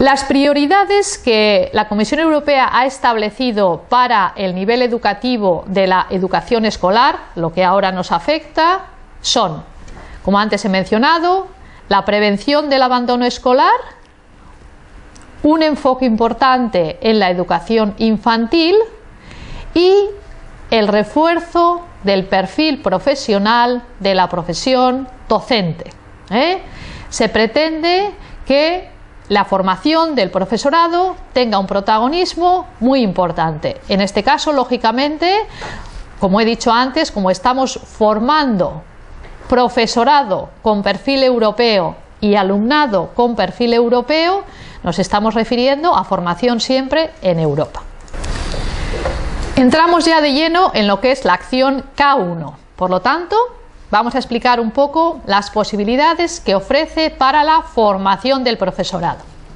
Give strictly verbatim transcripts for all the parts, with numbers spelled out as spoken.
Las prioridades que la Comisión Europea ha establecido para el nivel educativo de la educación escolar, lo que ahora nos afecta, son, como antes he mencionado, la prevención del abandono escolar, un enfoque importante en la educación infantil y el refuerzo del perfil profesional de la profesión docente. ¿eh? Se pretende que la formación del profesorado tenga un protagonismo muy importante. En este caso, lógicamente, como he dicho antes, como estamos formando profesorado con perfil europeo y alumnado con perfil europeo, nos estamos refiriendo a formación siempre en Europa. Entramos ya de lleno en lo que es la acción K uno. Por lo tanto, vamos a explicar un poco las posibilidades que ofrece para la formación del profesorado.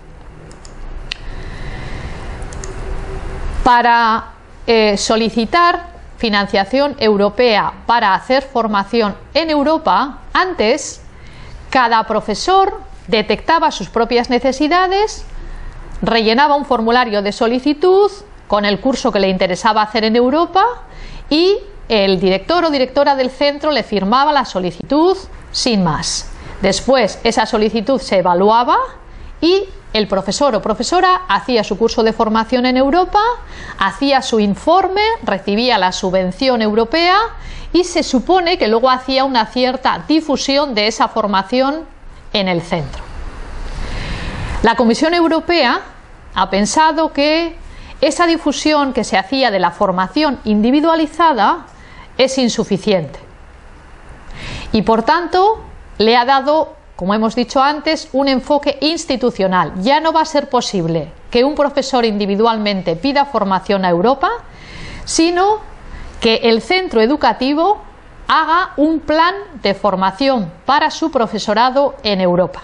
Para eh, solicitar financiación europea para hacer formación en Europa, antes cada profesor detectaba sus propias necesidades, rellenaba un formulario de solicitud con el curso que le interesaba hacer en Europa y el director o directora del centro le firmaba la solicitud sin más. Después esa solicitud se evaluaba y el profesor o profesora hacía su curso de formación en Europa, hacía su informe, recibía la subvención europea y se supone que luego hacía una cierta difusión de esa formación en el centro. La Comisión Europea ha pensado que esa difusión que se hacía de la formación individualizada es insuficiente y por tanto le ha dado, como hemos dicho antes, un enfoque institucional. Ya no va a ser posible que un profesor individualmente pida formación a Europa, sino que el centro educativo haga un plan de formación para su profesorado en Europa.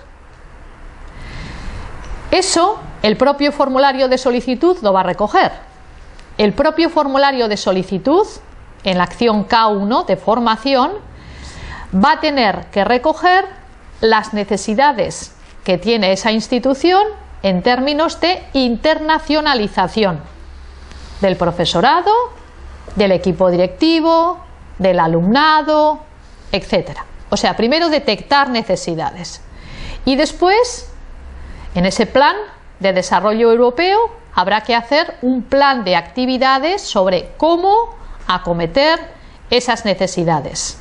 Eso el propio formulario de solicitud lo va a recoger. El propio formulario de solicitud, en la acción K uno de formación, va a tener que recoger las necesidades que tiene esa institución en términos de internacionalización del profesorado, del equipo directivo, del alumnado, etcétera. O sea, primero detectar necesidades y después, en ese plan de desarrollo europeo, habrá que hacer un plan de actividades sobre cómo acometer esas necesidades.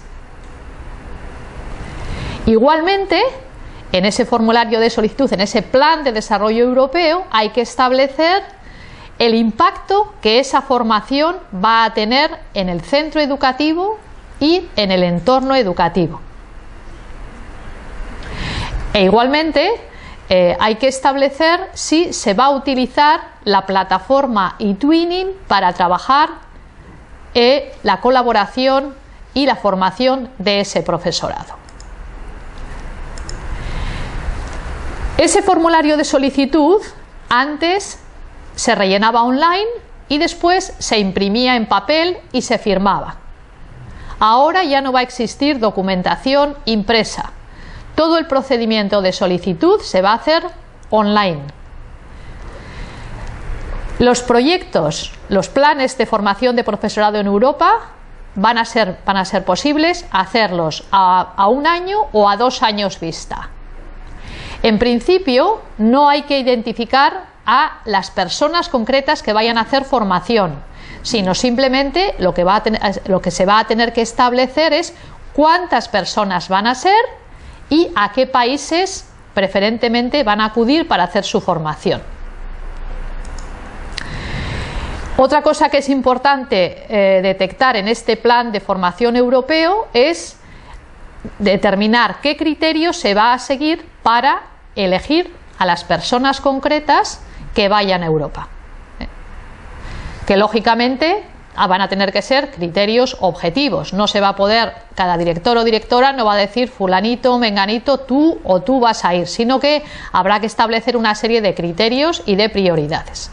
Igualmente, en ese formulario de solicitud, en ese plan de desarrollo europeo, hay que establecer el impacto que esa formación va a tener en el centro educativo y en el entorno educativo. E igualmente, eh, hay que establecer si se va a utilizar la plataforma eTwinning para trabajar eh, la colaboración y la formación de ese profesorado. Ese formulario de solicitud antes se rellenaba online y después se imprimía en papel y se firmaba. Ahora ya no va a existir documentación impresa. Todo el procedimiento de solicitud se va a hacer online. Los proyectos, los planes de formación de profesorado en Europa van a ser, van a ser posibles hacerlos a, a un año o a dos años vista. En principio, no hay que identificar a las personas concretas que vayan a hacer formación, sino simplemente lo que, va a tener, lo que se va a tener que establecer es cuántas personas van a ser y a qué países preferentemente van a acudir para hacer su formación. Otra cosa que es importante eh, detectar en este plan de formación europeo es determinar qué criterios se va a seguir para elegir a las personas concretas que vayan a Europa. Que lógicamente van a tener que ser criterios objetivos. No se va a poder, cada director o directora no va a decir fulanito, menganito, tú o tú vas a ir, sino que habrá que establecer una serie de criterios y de prioridades.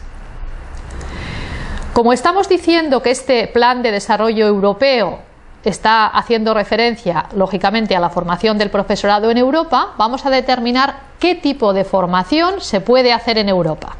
Como estamos diciendo que este plan de desarrollo europeo está haciendo referencia, lógicamente, a la formación del profesorado en Europa, vamos a determinar qué tipo de formación se puede hacer en Europa.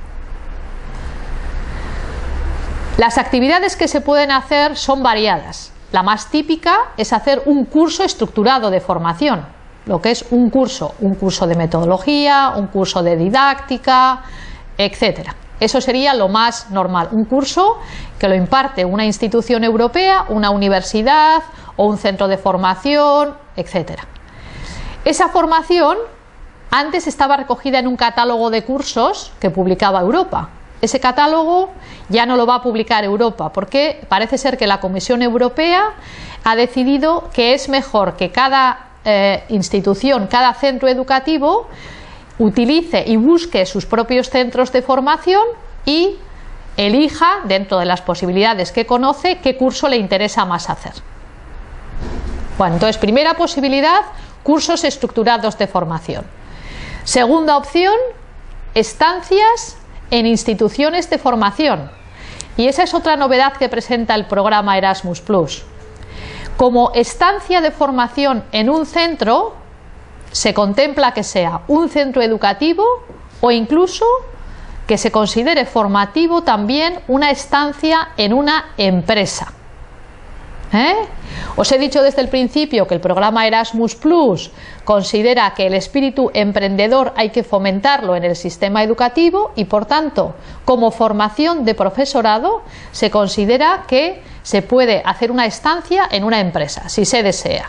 Las actividades que se pueden hacer son variadas. La más típica es hacer un curso estructurado de formación, lo que es un curso, un curso de metodología, un curso de didáctica, etcétera. Eso sería lo más normal, un curso que lo imparte una institución europea, una universidad o un centro de formación, etcétera. Esa formación antes estaba recogida en un catálogo de cursos que publicaba Europa. Ese catálogo ya no lo va a publicar Europa porque parece ser que la Comisión Europea ha decidido que es mejor que cada eh, institución, cada centro educativo utilice y busque sus propios centros de formación y elija, dentro de las posibilidades que conoce, qué curso le interesa más hacer. Bueno, entonces, primera posibilidad, cursos estructurados de formación. Segunda opción, estancias en instituciones de formación. Y esa es otra novedad que presenta el programa Erasmus plus. Como estancia de formación en un centro, se contempla que sea un centro educativo o incluso que se considere formativo también una estancia en una empresa. ¿Eh? Os he dicho desde el principio que el programa Erasmus plus considera que el espíritu emprendedor hay que fomentarlo en el sistema educativo y, por tanto, como formación de profesorado se considera que se puede hacer una estancia en una empresa, si se desea.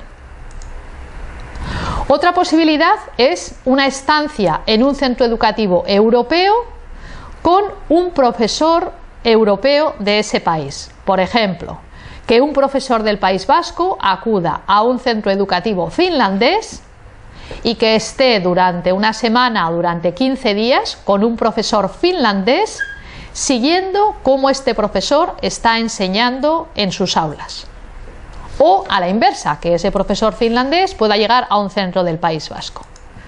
Otra posibilidad es una estancia en un centro educativo europeo con un profesor europeo de ese país. Por ejemplo, que un profesor del País Vasco acuda a un centro educativo finlandés y que esté durante una semana o durante quince días con un profesor finlandés siguiendo cómo este profesor está enseñando en sus aulas. O a la inversa, que ese profesor finlandés pueda llegar a un centro del País Vasco.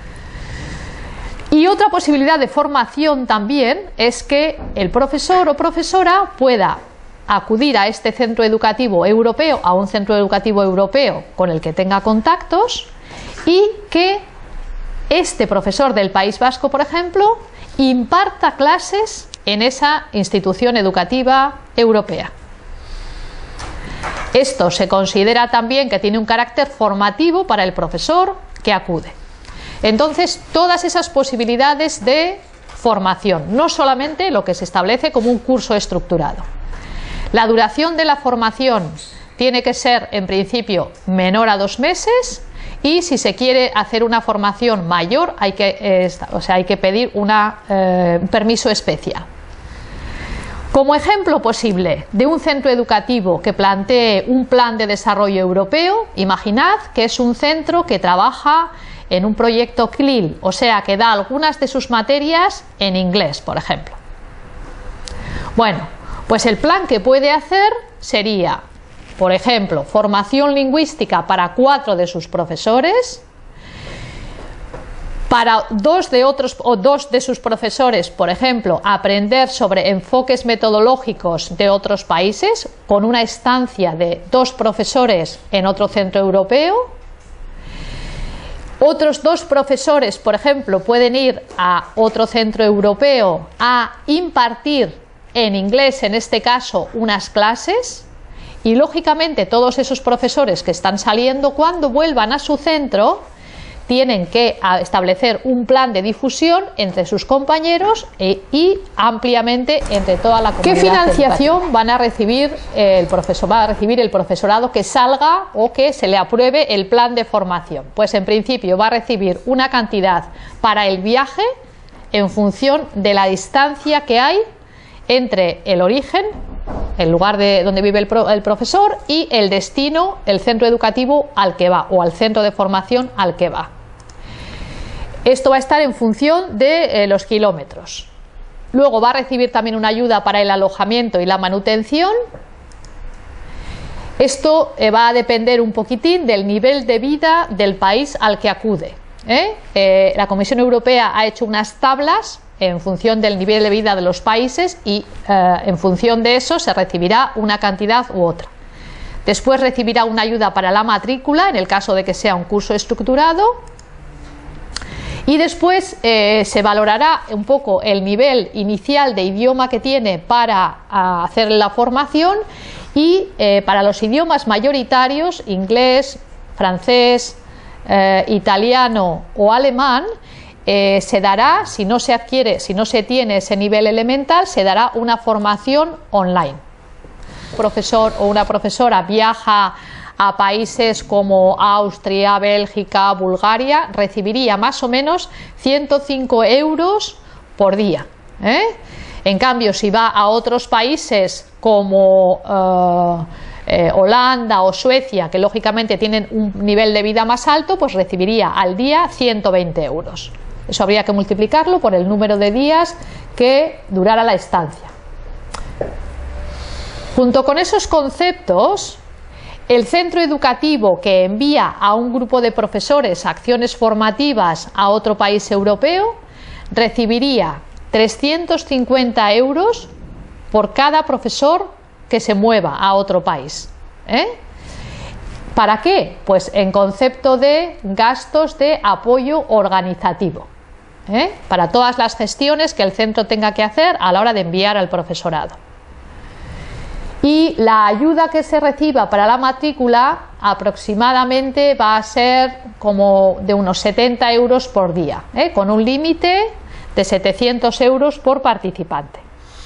Y otra posibilidad de formación también es que el profesor o profesora pueda acudir a este centro educativo europeo, a un centro educativo europeo con el que tenga contactos, y que este profesor del País Vasco, por ejemplo, imparta clases en esa institución educativa europea. Esto se considera también que tiene un carácter formativo para el profesor que acude. Entonces, todas esas posibilidades de formación, no solamente lo que se establece como un curso estructurado. La duración de la formación tiene que ser, en principio, menor a dos meses y si se quiere hacer una formación mayor hay que, eh, o sea, hay que pedir un eh, permiso especial. Como ejemplo posible de un centro educativo que plantee un plan de desarrollo europeo, imaginad que es un centro que trabaja en un proyecto C L I L, o sea, que da algunas de sus materias en inglés, por ejemplo. Bueno, pues el plan que puede hacer sería, por ejemplo, formación lingüística para cuatro de sus profesores, para dos de otros o dos de sus profesores, por ejemplo, aprender sobre enfoques metodológicos de otros países, con una estancia de dos profesores en otro centro europeo. Otros dos profesores, por ejemplo, pueden ir a otro centro europeo a impartir en inglés, en este caso, unas clases, y lógicamente todos esos profesores que están saliendo, cuando vuelvan a su centro, tienen que establecer un plan de difusión entre sus compañeros e, y ampliamente entre toda la comunidad. ¿Qué financiación educativa van a recibir el profesor, va a recibir el profesorado que salga o que se le apruebe el plan de formación? Pues en principio va a recibir una cantidad para el viaje en función de la distancia que hay entre el origen, el lugar de donde vive el, pro, el profesor, y el destino, el centro educativo al que va o al centro de formación al que va. Esto va a estar en función de eh, los kilómetros. Luego va a recibir también una ayuda para el alojamiento y la manutención. Esto eh, va a depender un poquitín del nivel de vida del país al que acude. ¿eh? Eh, la Comisión Europea ha hecho unas tablas en función del nivel de vida de los países y eh, en función de eso se recibirá una cantidad u otra. Después recibirá una ayuda para la matrícula en el caso de que sea un curso estructurado y Y después eh, se valorará un poco el nivel inicial de idioma que tiene para a, hacer la formación y eh, para los idiomas mayoritarios, inglés, francés, eh, italiano o alemán, eh, se dará, si no se adquiere, si no se tiene ese nivel elemental, se dará una formación online. Un profesor o una profesora viaja a países como Austria, Bélgica, Bulgaria, recibiría más o menos ciento cinco euros por día, ¿eh? En cambio, si va a otros países como eh, eh, Holanda o Suecia, que lógicamente tienen un nivel de vida más alto, pues recibiría al día ciento veinte euros. Eso habría que multiplicarlo por el número de días que durara la estancia. Junto con esos conceptos, el centro educativo que envía a un grupo de profesores a acciones formativas a otro país europeo recibiría trescientos cincuenta euros por cada profesor que se mueva a otro país, ¿eh? ¿Para qué? Pues en concepto de gastos de apoyo organizativo, ¿eh? Para todas las gestiones que el centro tenga que hacer a la hora de enviar al profesorado. Y la ayuda que se reciba para la matrícula aproximadamente va a ser como de unos setenta euros por día, ¿eh? Con un límite de setecientos euros por participante.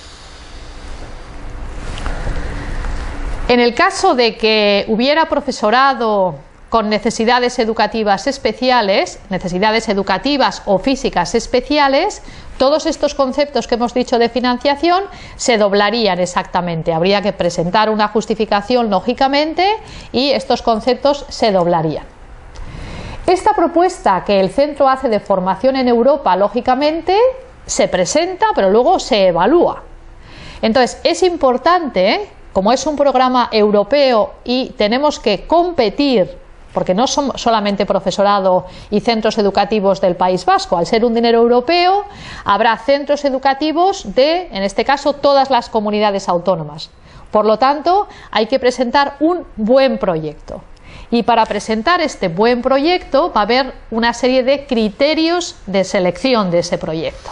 En el caso de que hubiera profesorado con necesidades educativas especiales, necesidades educativas o físicas especiales, todos estos conceptos que hemos dicho de financiación se doblarían exactamente. Habría que presentar una justificación lógicamente y estos conceptos se doblarían. Esta propuesta que el centro hace de formación en Europa, lógicamente, se presenta, pero luego se evalúa. Entonces, es importante, ¿eh? Como es un programa europeo y tenemos que competir, porque no son solamente profesorado y centros educativos del País Vasco, al ser un dinero europeo, habrá centros educativos de, en este caso, todas las comunidades autónomas. Por lo tanto, hay que presentar un buen proyecto. Y para presentar este buen proyecto va a haber una serie de criterios de selección de ese proyecto.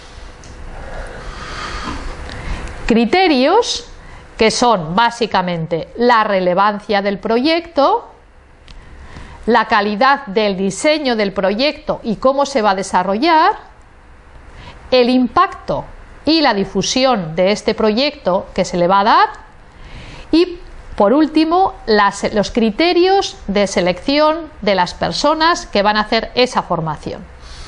Criterios que son básicamente la relevancia del proyecto, la calidad del diseño del proyecto y cómo se va a desarrollar, el impacto y la difusión de este proyecto que se le va a dar y, por último, las, los criterios de selección de las personas que van a hacer esa formación.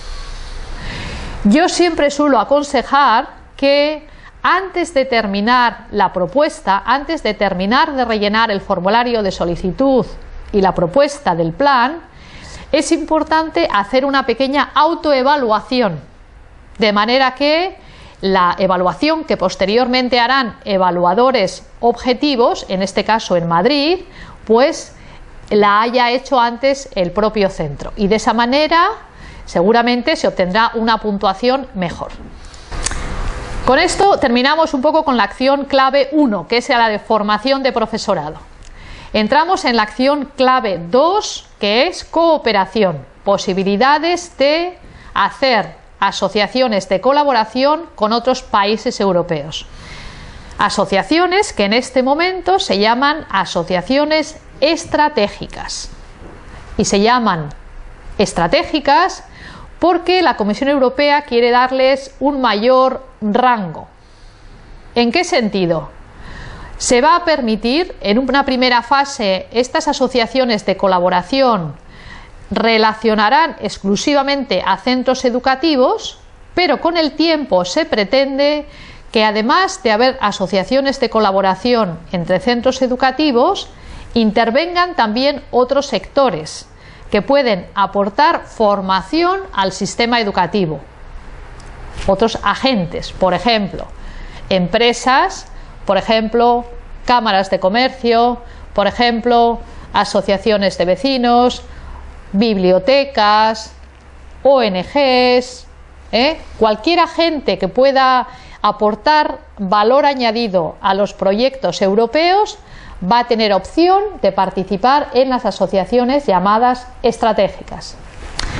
Yo siempre suelo aconsejar que antes de terminar la propuesta, antes de terminar de rellenar el formulario de solicitud y la propuesta del plan, es importante hacer una pequeña autoevaluación, de manera que la evaluación que posteriormente harán evaluadores objetivos, en este caso en Madrid, pues la haya hecho antes el propio centro y de esa manera seguramente se obtendrá una puntuación mejor. Con esto terminamos un poco con la acción clave uno, que es la de formación de profesorado. Entramos en la acción clave dos, que es cooperación, posibilidades de hacer asociaciones de colaboración con otros países europeos. Asociaciones que en este momento se llaman asociaciones estratégicas. Y se llaman estratégicas porque la Comisión Europea quiere darles un mayor rango. ¿En qué sentido? Se va a permitir en una primera fase estas asociaciones de colaboración relacionarán exclusivamente a centros educativos, pero con el tiempo se pretende que además de haber asociaciones de colaboración entre centros educativos, intervengan también otros sectores que pueden aportar formación al sistema educativo. Otros agentes, por ejemplo, empresas, por ejemplo, cámaras de comercio, por ejemplo, asociaciones de vecinos, bibliotecas, O N Ges, ¿eh? Cualquier agente que pueda aportar valor añadido a los proyectos europeos va a tener opción de participar en las asociaciones llamadas estratégicas.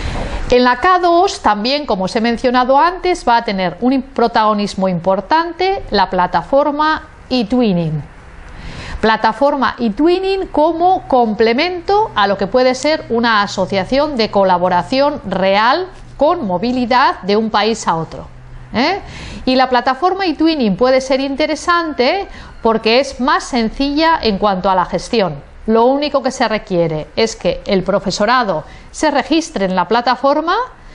En la K dos también, como os he mencionado antes, va a tener un protagonismo importante la plataforma eTwinning. Plataforma eTwinning como complemento a lo que puede ser una asociación de colaboración real con movilidad de un país a otro. ¿eh? Y la plataforma eTwinning puede ser interesante porque es más sencilla en cuanto a la gestión. Lo único que se requiere es que el profesorado se registre en la plataforma.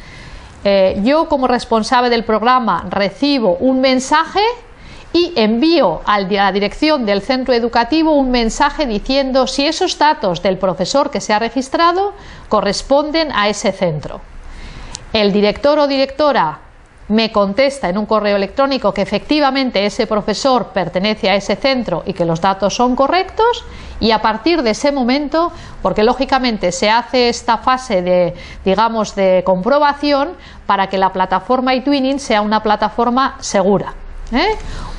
Eh, yo, como responsable del programa, recibo un mensaje y envío a la dirección del centro educativo un mensaje diciendo si esos datos del profesor que se ha registrado corresponden a ese centro. El director o directora me contesta en un correo electrónico que efectivamente ese profesor pertenece a ese centro y que los datos son correctos, y a partir de ese momento, porque lógicamente se hace esta fase de, digamos, de comprobación para que la plataforma eTwinning sea una plataforma segura. ¿eh?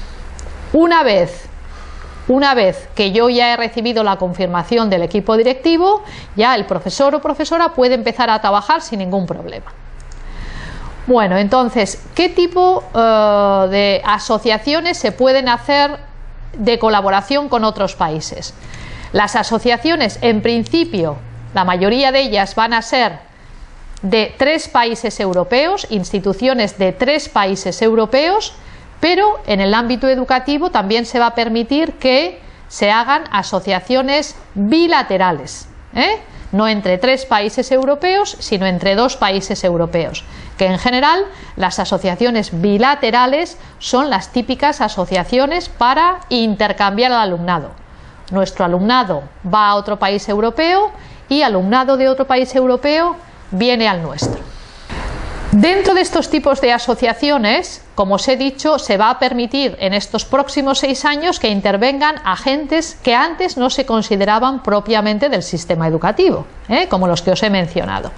Una vez, una vez que yo ya he recibido la confirmación del equipo directivo, ya el profesor o profesora puede empezar a trabajar sin ningún problema. Bueno, entonces, ¿qué tipo uh, de asociaciones se pueden hacer de colaboración con otros países? Las asociaciones, en principio, la mayoría de ellas van a ser de tres países europeos, instituciones de tres países europeos, pero en el ámbito educativo también se va a permitir que se hagan asociaciones bilaterales, ¿eh? No entre tres países europeos, sino entre dos países europeos, que en general las asociaciones bilaterales son las típicas asociaciones para intercambiar al alumnado. Nuestro alumnado va a otro país europeo y alumnado de otro país europeo viene al nuestro. Dentro de estos tipos de asociaciones, como os he dicho, se va a permitir en estos próximos seis años que intervengan agentes que antes no se consideraban propiamente del sistema educativo, ¿eh? como los que os he mencionado.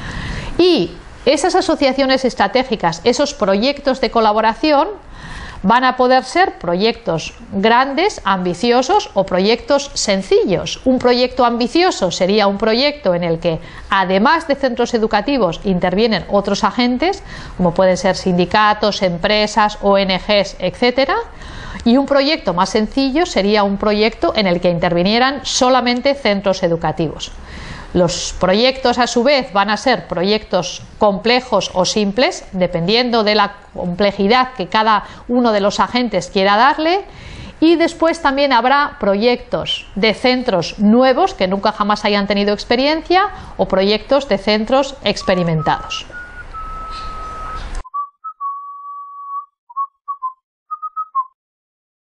Y esas asociaciones estratégicas, esos proyectos de colaboración, van a poder ser proyectos grandes, ambiciosos o proyectos sencillos. Un proyecto ambicioso sería un proyecto en el que, además de centros educativos, intervienen otros agentes, como pueden ser sindicatos, empresas, O N Ges, etcétera. Y un proyecto más sencillo sería un proyecto en el que intervinieran solamente centros educativos. Los proyectos, a su vez, van a ser proyectos complejos o simples, dependiendo de la complejidad que cada uno de los agentes quiera darle. Y después también habrá proyectos de centros nuevos que nunca jamás hayan tenido experiencia o proyectos de centros experimentados.